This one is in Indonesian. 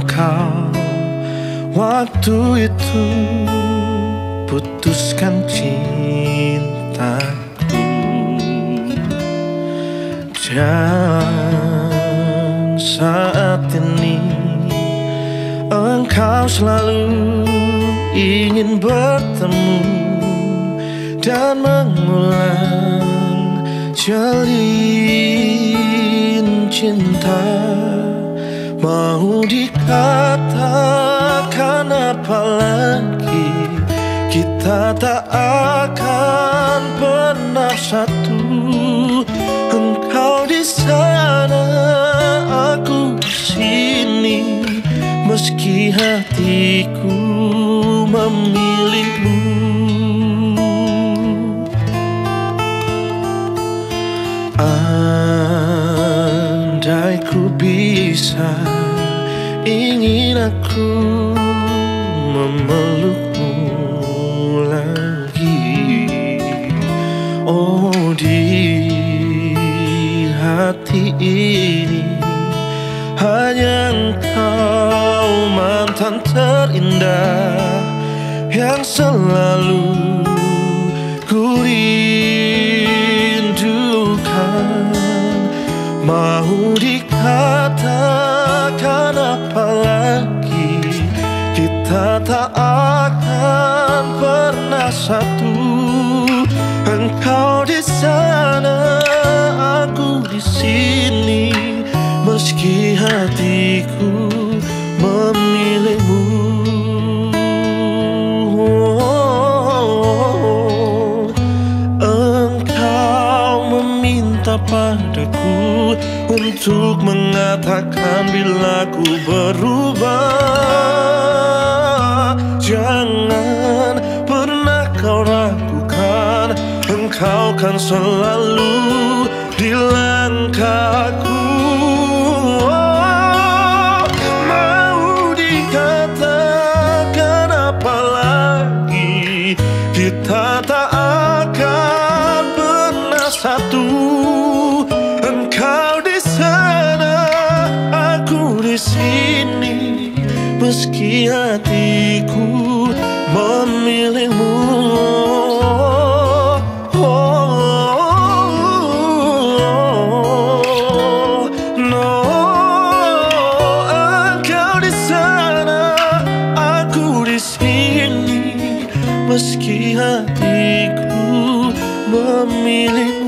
engkau waktu itu putuskan cintaku. Dan saat ini engkau selalu ingin bertemu dan mengulang jalin cinta. Mau dikatakan apa lagi, kita tak akan pernah satu. Engkau di sana, aku di sini, meski hatiku memilihmu. Andai ku bisa, ingin aku memelukmu lagi. Oh, di hati ini hanya engkau mantan terindah yang selalu ku rindukan. Mau dikatakan apa lagi, kita tak akan pernah satu. Engkau di sana, aku di sini, meski hatiku memilihmu. Engkau meminta padaku untuk mengatakan bila ku berubah. Jangan pernah kau ragukan, engkau kan selalu di langkahku. Mau dikatakan apa lagi, kita tak akan pernah satu. Engkau di sana, aku di sini, meski hatiku memilihmu. Engkau di sana, aku di sini, meski hatiku memilihmu.